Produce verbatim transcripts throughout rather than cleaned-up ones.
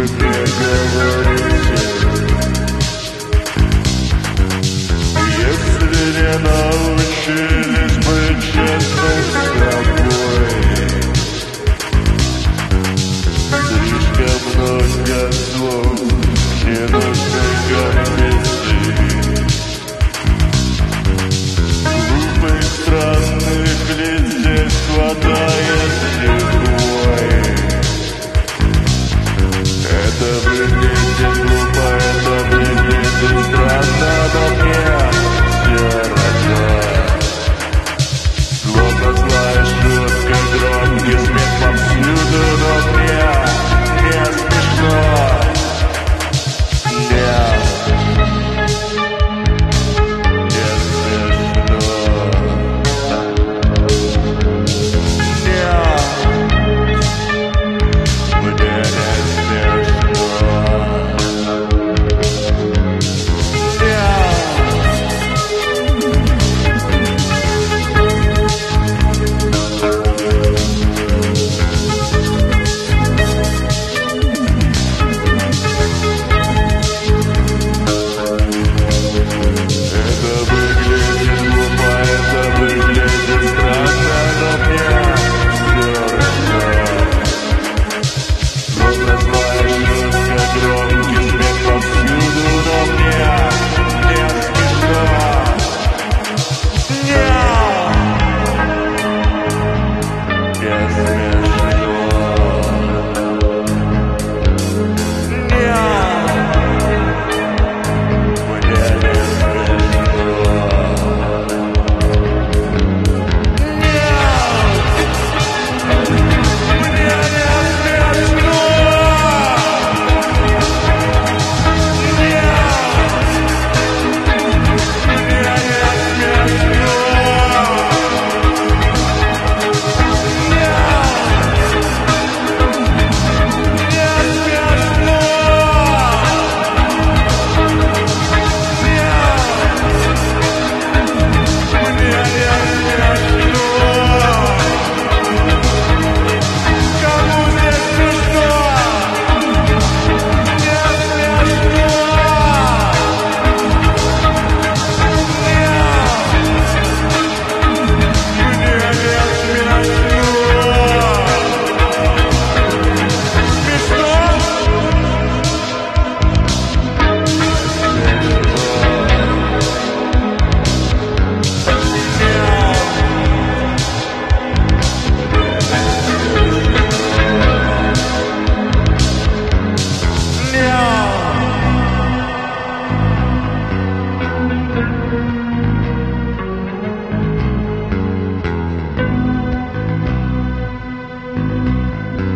мне говорите, если не научились быть честны с собой, слишком много слов, ненужных конфессий, глупых странных лиц здесь хватает лихвой. Это выглядит глупо, это выглядит странно, но мне все равно. Словно злая шутка, громкий смех повсюду, но мне не смешно. Нет, не смешно. Нет, мне не смешно. Это выглядит глупо, это выглядит странно, но мне все равно. Словно злая шутка, громкий смех повсюду, но мне не смешно. Нет, не смешно.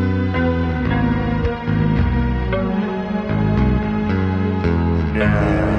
Yeah.